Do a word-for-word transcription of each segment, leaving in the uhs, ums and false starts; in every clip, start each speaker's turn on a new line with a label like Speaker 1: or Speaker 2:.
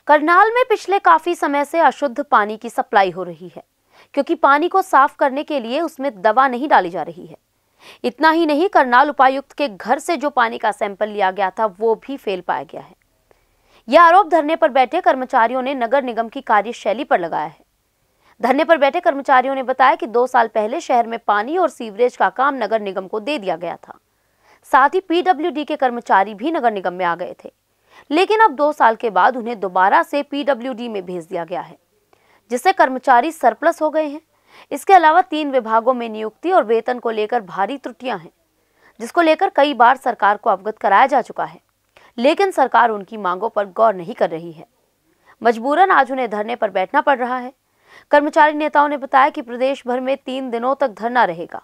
Speaker 1: करनाल में पिछले काफी समय से अशुद्ध पानी की सप्लाई हो रही है, क्योंकि पानी को साफ करने के लिए उसमें दवा नहीं डाली जा रही है। इतना ही नहीं, करनाल उपायुक्त के घर से जो पानी का सैंपल लिया गया था वो भी फेल पाया गया है। यह आरोप धरने पर बैठे कर्मचारियों ने नगर निगम की कार्यशैली पर लगाया है। धरने पर बैठे कर्मचारियों ने बताया कि दो साल पहले शहर में पानी और सीवरेज का काम नगर निगम को दे दिया गया था। साथ ही पीडब्ल्यूडी के कर्मचारी भी नगर निगम में आ गए थे, लेकिन अब दो साल के बाद उन्हें दोबारा से पीडब्ल्यूडी में भेज दिया गया है, जिससे कर्मचारी सरप्लस हो गए हैं। इसके अलावा तीन विभागों में नियुक्ति और वेतन को लेकर भारी त्रुटियां हैं, जिसको लेकर कई बार सरकार को अवगत कराया जा चुका है, लेकिन सरकार उनकी मांगों पर गौर नहीं कर रही है। मजबूरन आज उन्हें धरने पर बैठना पड़ रहा है। कर्मचारी नेताओं ने बताया कि प्रदेश भर में तीन दिनों तक धरना रहेगा।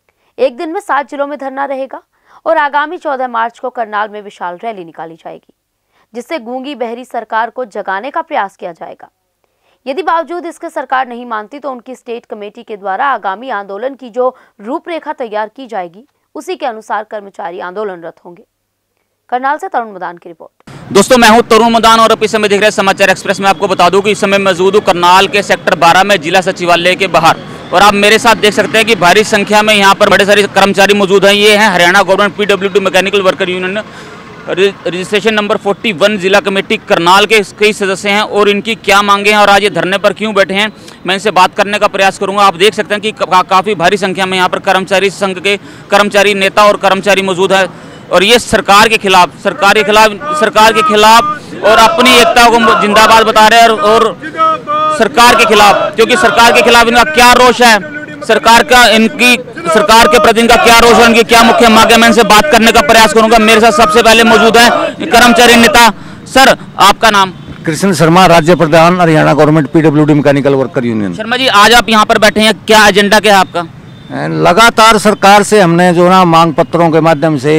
Speaker 1: एक दिन में सात जिलों में धरना रहेगा और आगामी चौदह मार्च को करनाल में विशाल रैली निकाली जाएगी, जिससे गूंगी बहरी सरकार को जगाने का प्रयास किया जाएगा। यदि बावजूद इसके सरकार नहीं मानती तो उनकी स्टेट कमेटी के द्वारा आगामी आंदोलन की जो रूपरेखा तैयार की जाएगी, उसी के अनुसार कर्मचारी आंदोलनरत होंगे। करनाल से तरुण मदान की रिपोर्ट।
Speaker 2: दोस्तों, मैं हूं तरुण मदान और इस समय देख रहे हैं समाचार एक्सप्रेस में। आपको बता दूं कि इस समय मौजूद हूं करनाल के सेक्टर बारह में जिला सचिवालय के बाहर, और आप मेरे साथ देख सकते हैं कि भारी संख्या में यहां पर बड़े सारे कर्मचारी मौजूद हैं। ये हैं Haryana government PWD mechanical worker union registration number इकतालीस जिला कमेटी करनाल के कई सदस्य हैं, और इनकी क्या मांगे हैं और आज ये धरने पर क्यों बैठे हैं, मैं इनसे बात करने का प्रयास करूंगा। आप देख सकते हैं कि का, काफ़ी भारी संख्या में यहाँ पर कर्मचारी संघ के कर्मचारी नेता और कर्मचारी मौजूद है, और ये सरकार के खिलाफ सरकार के खिलाफ सरकार के खिलाफ और अपनी एकता को जिंदाबाद बता रहे हैं, और, और सरकार के खिलाफ, क्योंकि सरकार के खिलाफ इनका क्या रोष है, सरकार का इनकी सरकार के प्रति इनका क्या रोष है, इनकी क्या मुख्य मांग है, मैं इनसे बात करने का प्रयास करूंगा। मेरे साथ सबसे पहले मौजूद है कर्मचारी नेता। सर, आपका नाम?
Speaker 3: कृष्ण शर्मा, राज्य प्रधान Haryana government PWD mechanical worker union.
Speaker 2: Sharma ji, आज आप यहाँ पर बैठे हैं, क्या एजेंडा क्या है आपका?
Speaker 3: लगातार सरकार से हमने जो ना मांग पत्रों के माध्यम से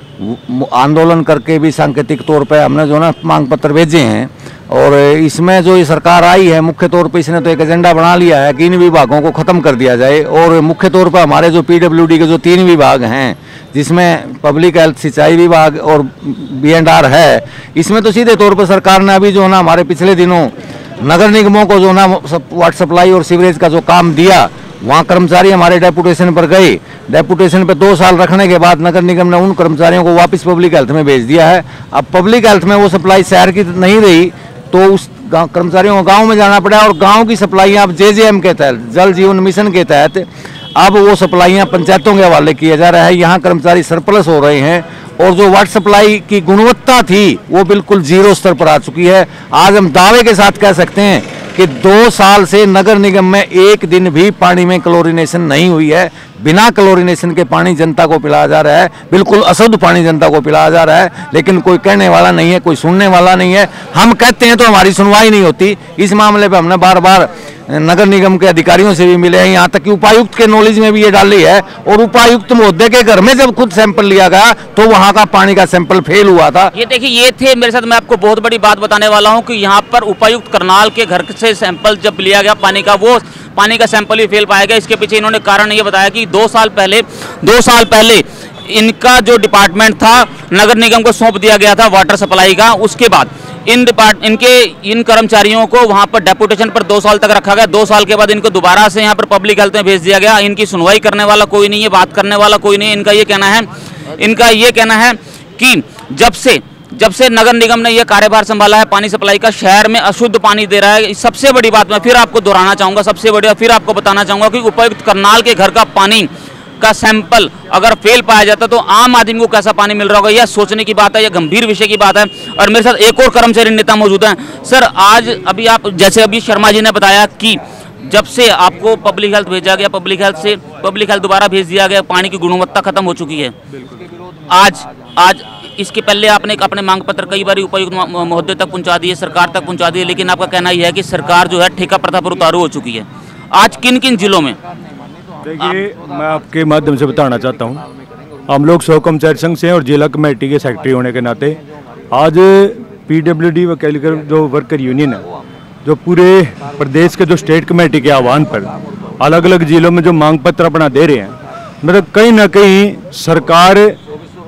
Speaker 3: आंदोलन करके भी सांकेतिक तौर पे हमने जो ना मांग पत्र भेजे हैं, और इसमें जो ये सरकार आई है मुख्य तौर पे इसने तो एक एजेंडा बना लिया है कि इन विभागों को ख़त्म कर दिया जाए। और मुख्य तौर पर हमारे जो पीडब्ल्यूडी के जो तीन विभाग हैं, जिसमें पब्लिक हेल्थ, सिंचाई विभाग और बी एंड आर है, इसमें तो सीधे तौर पर सरकार ने अभी जो ना हमारे पिछले दिनों नगर निगमों को जो ना वाटर सप्लाई और सीवरेज का जो काम दिया, वहाँ कर्मचारी हमारे डेपुटेशन पर गए। डेपुटेशन पर दो साल रखने के बाद नगर निगम ने उन कर्मचारियों को वापस पब्लिक हेल्थ में भेज दिया है। अब पब्लिक हेल्थ में वो सप्लाई शहर की नहीं रही तो उस कर्मचारियों को गांव में जाना पड़ा, और गांव की सप्लाइयाँ अब जे जे एम के तहत, जल जीवन मिशन के तहत अब वो सप्लाइयाँ पंचायतों के हवाले किया जा रहा है। यहाँ कर्मचारी सरप्लस हो रहे हैं, और जो वाटर सप्लाई की गुणवत्ता थी वो बिल्कुल जीरो स्तर पर आ चुकी है। आज हम दावे के साथ कह सकते हैं कि दो साल से नगर निगम में एक दिन भी पानी में क्लोरीनेशन नहीं हुई है। बिना क्लोरीनेशन के पानी जनता को पिलाया जा रहा है, बिल्कुल अशुद्ध पानी जनता को पिलाया जा रहा है, लेकिन कोई कहने वाला नहीं है, कोई सुनने वाला नहीं है। हम कहते हैं तो हमारी सुनवाई नहीं होती। इस मामले पर हमने बार बार नगर निगम के अधिकारियों से भी मिले हैं, यहाँ तक कि उपायुक्त के नॉलेज में भी ये डाली है, और उपायुक्त महोदय के घर में जब खुद सैंपल लिया गया तो वहाँ का पानी का सैंपल फेल हुआ था।
Speaker 2: ये देखिए, ये थे मेरे साथ। मैं आपको बहुत बड़ी बात बताने वाला हूँ कि यहाँ पर उपायुक्त करनाल के घर से सैंपल जब लिया गया पानी का, वो पानी का सैंपल ही फेल पाया गया। इसके पीछे इन्होंने कारण ये बताया कि दो साल पहले दो साल पहले इनका जो डिपार्टमेंट था नगर निगम को सौंप दिया गया था वाटर सप्लाई का। उसके बाद इन डिपार्ट इनके इन कर्मचारियों को वहां पर डेपुटेशन पर दो साल तक रखा गया। दो साल के बाद इनको दोबारा से यहाँ पर पब्लिक हेल्थ में भेज दिया गया। इनकी सुनवाई करने वाला कोई नहीं है, बात करने वाला कोई नहीं है। इनका ये कहना है इनका ये कहना है कि जब से जब से नगर निगम ने यह कार्यभार संभाला है पानी सप्लाई का, शहर में अशुद्ध पानी दे रहा है। सबसे बड़ी बात मैं फिर आपको दोहराना चाहूंगा, सबसे बड़ी फिर आपको बताना चाहूंगा कि उपायुक्त करनाल के घर का पानी का सैंपल अगर फेल पाया जाता तो आम आदमी को कैसा पानी मिल रहा होगा, यह सोचने की बात है, यह गंभीर विषय की बात है। और मेरे साथ एक और कर्मचारी नेता मौजूद हैं। सर, आज अभी आप जैसे अभी शर्मा जी ने बताया कि जब से आपको पब्लिक हेल्थ भेजा गया, पब्लिक हेल्थ से पब्लिक हेल्थ दोबारा भेज दिया गया, पानी की गुणवत्ता खत्म हो चुकी है। आज आज इसके पहले आपने अपने मांग पत्र कई बार उपायुक्त महोदय तक पहुंचा दिए, सरकार तक पहुंचा दिए, लेकिन आपका कहना यह है कि सरकार जो है ठेका प्रथा पर उतारू हो चुकी है। आज किन किन जिलों में?
Speaker 4: देखिए, मैं आपके माध्यम से बताना चाहता हूं, हम लोग सौ कर्मचारी संघ से हैं और जिला कमेटी के सेक्रेटरी होने के नाते आज पीडब्ल्यूडी मैकेनिकल जो वर्कर यूनियन है, जो पूरे प्रदेश के जो स्टेट कमेटी के आह्वान पर अलग अलग जिलों में जो मांग पत्र अपना दे रहे हैं, मतलब कहीं ना कहीं सरकार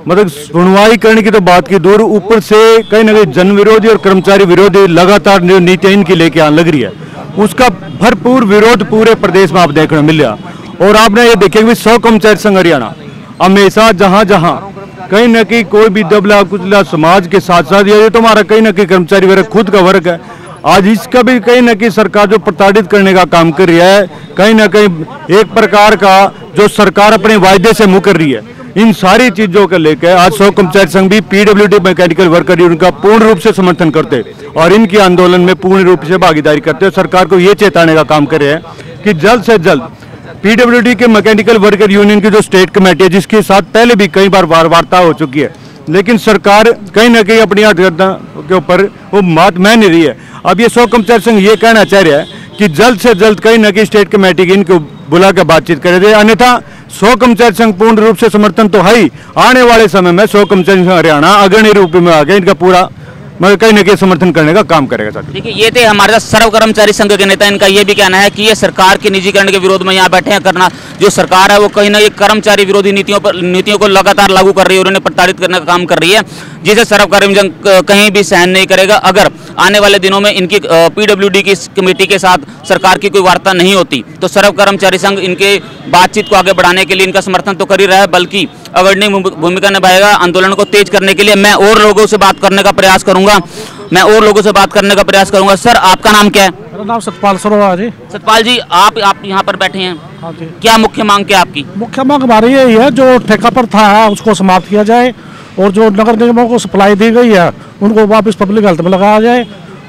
Speaker 4: मतलब सुनवाई करने की तो बात की दूर, ऊपर से कहीं ना कहीं जन विरोधी और कर्मचारी विरोधी लगातार जो नीतियां इनकी लेके आने लग रही है, उसका भरपूर विरोध पूरे प्रदेश में आप देखने मिल रहा। और आपने ये देखिए कि सौ कर्मचारी संघ हरियाणा हमेशा जहां जहां कहीं ना कहीं कोई भी दबला कुचला समाज के साथ साथ, ये तो हमारा कहीं ना कहीं कर्मचारी वर्ग खुद का वर्ग है, आज इसका भी कहीं ना कहीं सरकार जो प्रताड़ित करने का काम कर रही है, कहीं ना कहीं एक प्रकार का जो सरकार अपने वायदे से मुँह कर रही है, इन सारी चीजों को लेकर आज सौ कर्मचारी संघ भी पीडब्ल्यूडी मैकेनिकल वर्कर यूनियन का पूर्ण रूप से समर्थन करते और इनके आंदोलन में पूर्ण रूप से भागीदारी करते हैं। सरकार को ये चेताने का काम कर रहे हैं कि जल्द से जल्द पीडब्ल्यूडी के मैकेनिकल वर्कर यूनियन की जो स्टेट कमेटी है, जिसके साथ पहले भी कई बार वार्ता हो चुकी है, लेकिन सरकार कहीं ना कहीं अपनी हथकंडा के ऊपर वो बात मान नहीं रही है। अब ये सौ कर्मचारी संघ ये कहना चाह रहा है कि जल्द से जल्द कहीं ना कहीं स्टेट कमेटी की इनको बुला कर बातचीत करे दे, अन्यथा सौ कर्मचारी संघ पूर्ण रूप से समर्थन तो है ही, आने वाले समय में सौ कर्मचारी संघ हरियाणा अग्रणी रूप में आगे इनका पूरा मतलब कहीं ना कहीं समर्थन करने का काम करेगा। साथ
Speaker 2: देखिए, ये थे हमारे साथ सर्व कर्मचारी संघ के नेता। इनका ये भी कहना है कि ये सरकार के निजीकरण के विरोध में यहाँ बैठे हैं। करना जो सरकार है वो कहीं ना कहीं कर्मचारी विरोधी नीतियों पर नीतियों को लगातार लागू कर रही है और उन्हें प्रताड़ित करने का काम कर रही है, जिसे सर्व कर्मचारी संघ कहीं भी सहन नहीं करेगा। अगर आने वाले दिनों में इनकी पीडब्ल्यूडी की कमेटी के साथ सरकार की कोई वार्ता नहीं होती तो सर्व कर्मचारी संघ इनके बातचीत को आगे बढ़ाने के लिए इनका समर्थन तो कर ही रहा है, बल्कि अग्रणी भूमिका निभाएगा आंदोलन को तेज करने के लिए। मैं और लोगों से बात करने का प्रयास करूंगा मैं और लोगों से बात करने का प्रयास करूंगा। सर, आपका नाम क्या है?
Speaker 5: मेरा नाम सतपाल सरोवर जी।
Speaker 2: सतपाल जी, आप आप यहाँ पर बैठे हैं,
Speaker 5: हाँ जी।
Speaker 2: क्या मुख्य मांग क्या आपकी?
Speaker 5: मुख्य मांग हमारी यही है, जो ठेका पर था है उसको समाप्त किया जाए और जो नगर निगमों को सप्लाई दी गई है उनको वापस पब्लिक हेल्थ में लगाया जाए,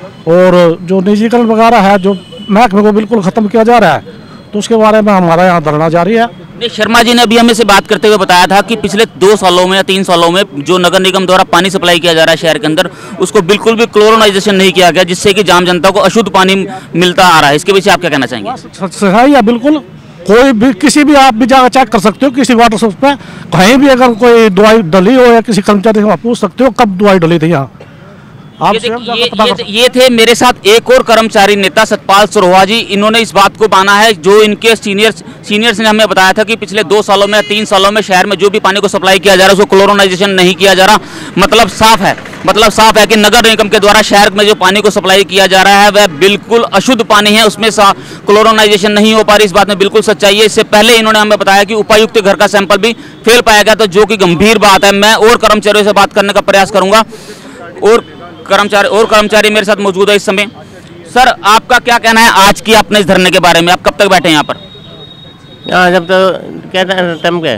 Speaker 5: और जो निजीकरण वगैरह है जो महकमे को बिल्कुल खत्म किया जा रहा है, तो उसके बारे में हमारा यहाँ धरना जारी है।
Speaker 2: नहीं, शर्मा जी ने अभी हमें से बात करते हुए बताया था कि पिछले दो सालों में या तीन सालों में जो नगर निगम द्वारा पानी सप्लाई किया जा रहा है शहर के अंदर, उसको बिल्कुल भी क्लोरोनाइजेशन नहीं किया गया, जिससे कि आम जनता को अशुद्ध पानी मिलता आ रहा है। इसके पीछे आप क्या कहना चाहेंगे?
Speaker 5: सही है, बिल्कुल। कोई भी किसी भी आप भी जाकर चेक कर सकते हो, किसी वाटर सोर्स पे कहीं भी अगर कोई दवाई डली हो या किसी कर्मचारी से पूछ सकते हो कब दवाई डली थी यहाँ। आप
Speaker 2: ये, ये, ये, ये थे मेरे साथ एक और कर्मचारी नेता सतपाल सरोहा जी। इन्होंने इस बात को माना है, जो इनके सीनियर सीनियर्स ने हमें बताया था कि पिछले दो सालों में तीन सालों में शहर में जो भी पानी को सप्लाई किया जा रहा है उसको क्लोरोनाइजेशन नहीं किया जा रहा। मतलब साफ है मतलब साफ है कि नगर निगम के द्वारा शहर में जो पानी को सप्लाई किया जा रहा है वह बिल्कुल अशुद्ध पानी है, उसमें क्लोरोनाइजेशन नहीं हो पा रही। इस बात में बिल्कुल सच्चाई है। इससे पहले इन्होंने हमें बताया कि उपायुक्त के घर का सैंपल भी फेल पाया गया, तो जो कि गंभीर बात है। मैं और कर्मचारियों से बात करने का प्रयास करूंगा और कर्मचारी और कर्मचारी मेरे साथ मौजूद है इस समय। सर, आपका क्या कहना है आज की अपने इस धरने के बारे में? आप कब तक बैठे हैं यहाँ पर?
Speaker 6: यहाँ जब तो क्या टाइम के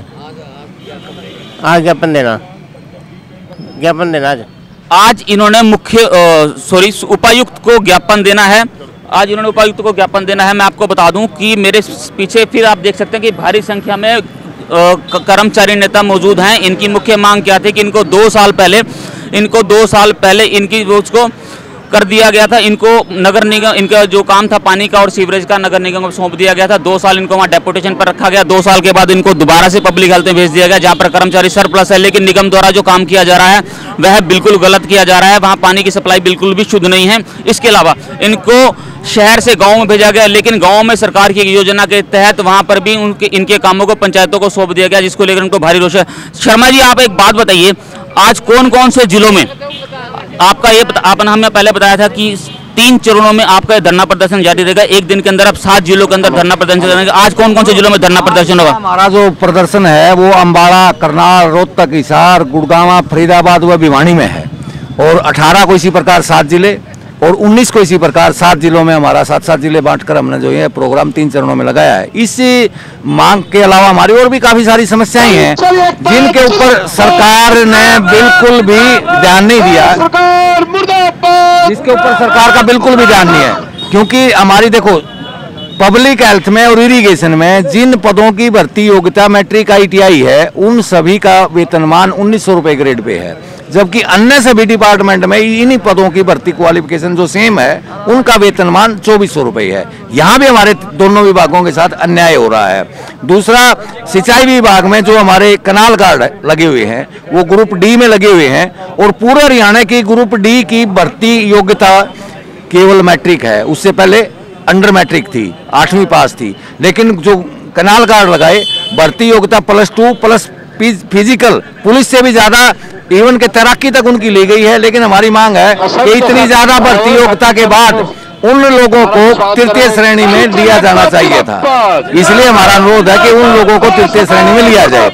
Speaker 6: आज ज्ञापन देना ज्ञापन देना आज
Speaker 2: आज इन्होंने मुख्य सॉरी उपायुक्त को ज्ञापन देना है। आज इन्होंने उपायुक्त को ज्ञापन देना है। मैं आपको बता दूं कि मेरे पीछे फिर आप देख सकते हैं कि भारी संख्या में कर्मचारी नेता मौजूद हैं। इनकी मुख्य मांग क्या थी कि इनको दो साल पहले इनको दो साल पहले इनकी उसको कर दिया गया था। इनको नगर निगम इनका जो काम था पानी का और सीवरेज का नगर निगम को सौंप दिया गया था। दो साल इनको वहाँ डेपुटेशन पर रखा गया। दो साल के बाद इनको दोबारा से पब्लिक हेल्थ में भेज दिया गया, जहाँ पर कर्मचारी सरप्लस है, लेकिन निगम द्वारा जो काम किया जा रहा है वह बिल्कुल गलत किया जा रहा है। वहाँ पानी की सप्लाई बिल्कुल भी शुद्ध नहीं है। इसके अलावा इनको शहर से गाँव में भेजा गया, लेकिन गाँव में सरकार की योजना के तहत वहाँ पर भी उनके इनके कामों को पंचायतों को सौंप दिया गया, जिसको लेकर उनको भारी रोष है। शर्मा जी, आप एक बात बताइए, आज कौन कौन से जिलों में आपका ये आपने हमें पहले बताया था कि तीन चरणों में आपका धरना प्रदर्शन जारी रहेगा। एक दिन के अंदर आप सात जिलों के अंदर धरना प्रदर्शन करेंगे। आज कौन कौन से जिलों में धरना प्रदर्शन होगा?
Speaker 3: हमारा जो प्रदर्शन है वो अम्बाड़ा, करनाल, रोहतक, हिसार, गुड़गांव, फरीदाबाद व भिवानी में है, और अठारह को इसी प्रकार सात जिले और उन्नीस को इसी प्रकार सात जिलों में हमारा सात सात जिले बांटकर हमने जो ये प्रोग्राम तीन चरणों में लगाया है। इस मांग के अलावा हमारी और भी काफी सारी समस्याएं हैं जिनके ऊपर सरकार ने बिल्कुल भी ध्यान नहीं दिया, जिसके ऊपर सरकार का बिल्कुल भी ध्यान नहीं है। क्योंकि हमारी देखो पब्लिक हेल्थ में और इरिगेशन में जिन पदों की भर्ती योग्यता मैट्रिक आई टी आई है उन सभी का वेतनमान उन्नीस सौ रुपए ग्रेड पे है, जबकि अन्य सभी डिपार्टमेंट में इन्हीं पदों की भर्ती क्वालिफिकेशन जो सेम है उनका वेतनमान चौबीस सौ रुपये है। यहाँ भी हमारे दोनों विभागों के साथ अन्याय हो रहा है। दूसरा, सिंचाई विभाग में जो हमारे कनाल गार्ड लगे हुए हैं वो ग्रुप डी में लगे हुए हैं, और पूरे हरियाणा की ग्रुप डी की भर्ती योग्यता केवल मैट्रिक है। उससे पहले अंडर मैट्रिक थी, आठवीं पास थी, लेकिन जो कनाल गार्ड लगाए भर्ती योग्यता plus two plus physical police से भी ज्यादा इवन के तैराकी तक उनकी ली गई है। लेकिन हमारी मांग है कि इतनी ज्यादा भर्ती योग्यता के बाद उन लोगों को तृतीय श्रेणी में लिया जाना चाहिए था। इसलिए हमारा अनुरोध है कि उन लोगों को तृतीय श्रेणी में लिया जाए।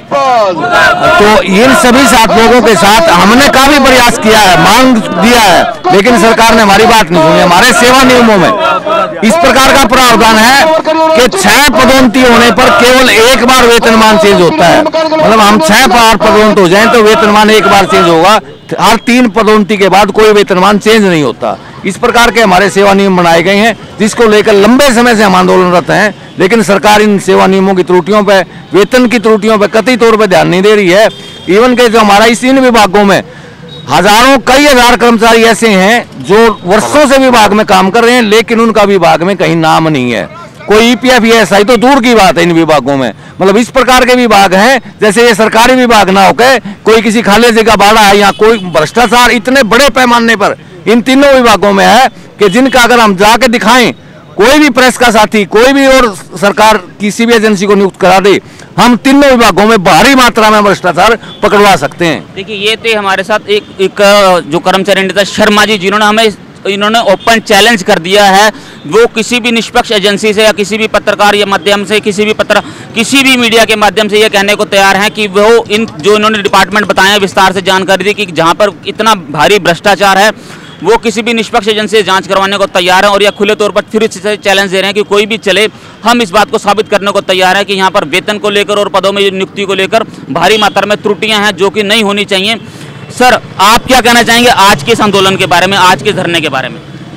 Speaker 3: तो इन सभी सात लोगों के साथ हमने काफी प्रयास किया है, मांग दिया है, लेकिन सरकार ने हमारी बात नहीं सुनी। हमारे सेवा नियमों में इस प्रकार का प्रावधान है कि छह पदोन्नति होने पर केवल एक बार वेतनमान चेंज होता है। मतलब हम छह बार पदोन्नत हो जाएं तो वेतनमान एक बार चेंज होगा, हर तीन पदोन्नति के बाद कोई वेतनमान चेंज नहीं होता। इस प्रकार के हमारे सेवा नियम बनाए गए हैं, जिसको लेकर लंबे समय से हम आंदोलनरत हैं। लेकिन सरकार इन सेवा नियमों की त्रुटियों पे, वेतन की त्रुटियों पे कतई तौर पे ध्यान नहीं दे रही है। इवन के जो हमारा इस इन विभागों में हजारों कई हजार कर्मचारी ऐसे हैं जो वर्षों से विभाग में काम कर रहे हैं, लेकिन उनका विभाग में कहीं नाम नहीं है। कोई ईपीएफ ईएसआई तो दूर की बात है इन विभागों में। मतलब इस प्रकार के विभाग हैं जैसे ये सरकारी विभाग ना होकर कोई किसी खाले जगह बाड़ा है या कोई भ्रष्टाचार इतने बड़े पैमाने पर इन तीनों विभागों में है कि जिनका अगर हम जाके दिखाएं, कोई भी प्रेस का साथी, कोई भी और सरकार किसी भी एजेंसी को नियुक्त करा दे, हम तीनों विभागों में भारी मात्रा में भ्रष्टाचार पकड़वा सकते हैं।
Speaker 2: देखिए, ये थे हमारे साथ एक, एक जो कर्मचारी नेता शर्मा जी, जिन्होंने हमें इन्होंने ओपन चैलेंज कर दिया है। वो किसी भी निष्पक्ष एजेंसी से या किसी भी पत्रकार या माध्यम से, किसी भी पत्र किसी भी मीडिया के माध्यम से ये कहने को तैयार हैं कि वो इन जो इन्होंने डिपार्टमेंट बताया, विस्तार से जानकारी दी कि जहाँ पर इतना भारी भ्रष्टाचार है, वो किसी भी निष्पक्ष एजेंसी से जांच करवाने को तैयार है। और यह खुले तौर पर फिर से चैलेंज दे रहे हैं कि कोई भी चले, हम इस बात को साबित करने को तैयार है कि यहाँ पर वेतन को लेकर और पदों में नियुक्ति को लेकर भारी मात्रा में त्रुटियां हैं जो कि नहीं होनी चाहिए। सर, आप क्या कहना चाहेंगे आज के इस आंदोलन के बारे में, आज के धरने के बारे में?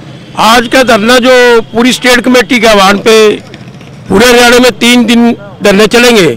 Speaker 7: आज का धरना जो पूरी स्टेट कमेटी के आह्वान पे पूरे हरियाणा में तीन दिन धरने चलेंगे।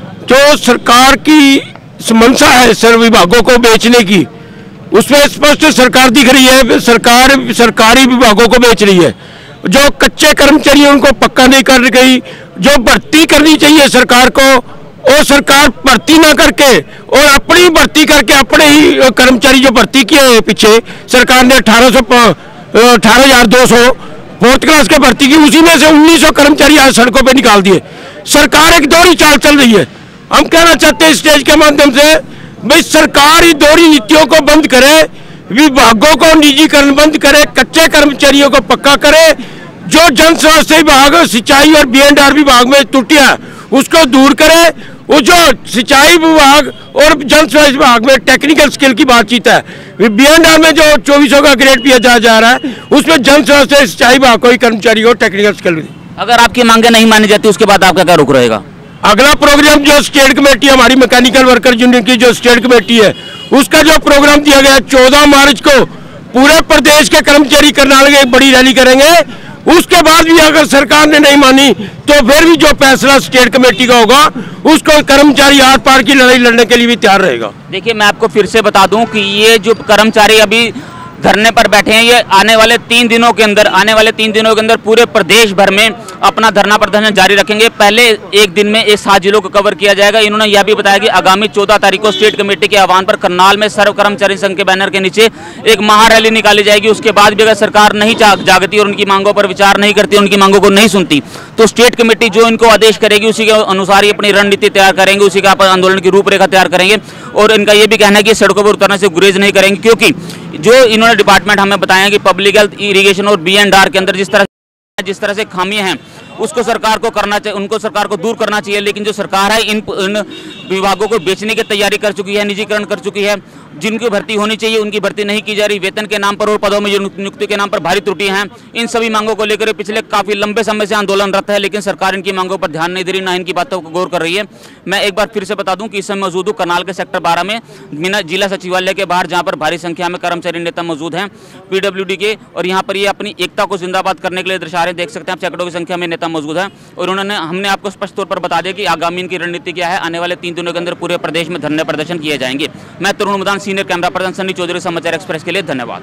Speaker 7: जो सरकार की मंशा है सर विभागों को बेचने की, उसमें स्पष्ट सरकार दिख रही है। सरकार सरकारी विभागों को बेच रही है। जो कच्चे कर्मचारी उनको पक्का नहीं कर गई, जो भर्ती करनी चाहिए सरकार को, और सरकार भर्ती ना करके और अपनी भर्ती करके अपने ही कर्मचारी जो भर्ती किए हैं पीछे सरकार ने अठारह सौ अठारह हजार दो सौ फोर्थ क्लास के भर्ती की, उसी में से उन्नीस सौ कर्मचारी आज सड़कों पे निकाल दिए। सरकार एक दोहरी चाल चल रही है। हम कहना चाहते हैं स्टेज के माध्यम से, भाई सरकार ही दोहरी नीतियों को बंद करे, विभागों को निजीकरण बंद करे, कच्चे कर्मचारियों को पक्का करे, जो जन स्वास्थ्य विभाग, सिंचाई और बी एंड आर विभाग में त्रुटियां उसको दूर करे। वो जो सिंचाई विभाग और जन स्वास्थ्य विभाग में टेक्निकल स्किल की बातचीत है, बी एंड आर में जो चौबीसों का ग्रेड दिया जा, जा रहा है, उसमें जन स्वास्थ्य सिंचाई विभाग को ही कर्मचारी को टेक्निकल स्किल।
Speaker 2: अगर आपकी मांगे नहीं मानी जाती उसके बाद आपका क्या रुख रहेगा?
Speaker 7: अगला प्रोग्राम जो स्टेट कमेटी हमारी मैकेनिकल वर्कर यूनियन की जो स्टेट कमेटी है, उसका जो प्रोग्राम दिया गया चौदह मार्च को पूरे प्रदेश के कर्मचारी करनाल में एक बड़ी रैली करेंगे। उसके बाद भी अगर सरकार ने नहीं मानी तो फिर भी जो फैसला स्टेट कमेटी का होगा उसको कर्मचारी आर पार की लड़ाई लड़ने के लिए भी तैयार रहेगा।
Speaker 2: देखिए, मैं आपको फिर से बता दूं कि ये जो कर्मचारी अभी धरने पर बैठे हैं, ये आने वाले तीन दिनों के अंदर आने वाले तीन दिनों के अंदर पूरे प्रदेश भर में अपना धरना प्रदर्शन जारी रखेंगे। पहले एक दिन में एक सात जिलों को कवर किया जाएगा। इन्होंने यह भी बताया कि आगामी चौदह तारीख को स्टेट कमेटी के आह्वान पर करनाल में सर्व कर्मचारी संघ के बैनर के नीचे एक महारैली निकाली जाएगी। उसके बाद भी अगर सरकार नहीं जागती और उनकी मांगों पर विचार नहीं करती, उनकी मांगों को नहीं सुनती, तो स्टेट कमेटी जो इनको आदेश करेगी उसी के अनुसार ही अपनी रणनीति तैयार करेंगे, उसी का आंदोलन की रूपरेखा तैयार करेंगे। और इनका यह भी कहना है कि सड़कों पर उतरने से गुरेज नहीं करेंगे, क्योंकि जो इन्होंने डिपार्टमेंट हमें बताया कि पब्लिक हेल्थ, इरिगेशन और बी एंड आर के अंदर जिस तरह जिस तरह से खामियां हैं उसको सरकार को करना चाहिए, उनको सरकार को दूर करना चाहिए। लेकिन जो सरकार है इन, इन विभागों को बेचने की तैयारी कर चुकी है, निजीकरण कर चुकी है। जिनकी भर्ती होनी चाहिए उनकी भर्ती नहीं की जा रही। वेतन के नाम पर और पदों में जो नियुक्ति के नाम पर भारी त्रुटियां हैं, इन सभी मांगों को लेकर पिछले काफी लंबे समय से आंदोलनरत है, लेकिन सरकार इनकी मांगों पर ध्यान नहीं दे रही, ना इनकी बातों को गौर कर रही है। मैं एक बार फिर से बता दूं कि इस समय मौजूद हूं करनाल के सेक्टर बारह में मीना जिला सचिवालय के बाहर, जहां पर भारी संख्या में कर्मचारी नेता मौजूद हैं पीडब्ल्यूडी के, और यहाँ पर ये अपनी एकता को जिंदाबाद करने के लिए दर्शा रहे। देख सकते हैं आप, सैकड़ों की संख्या में नेता मौजूद हैं और उन्होंने हमने आपको स्पष्ट तौर पर बता दिया कि आगामी इनकी रणनीति क्या है। आने वाले तीन दिनों के अंदर पूरे प्रदेश में धरने प्रदर्शन किए जाएंगे। मैं Tarun Madan, senior camera person Sunny Chaudhary, Samachar express के लिए धन्यवाद।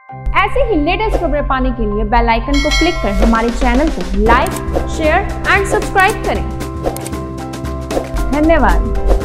Speaker 8: ऐसे ही लेटेस्ट खबरें पाने के लिए बेल आइकन को क्लिक कर हमारे चैनल को लाइक, शेयर एंड सब्सक्राइब करें। धन्यवाद।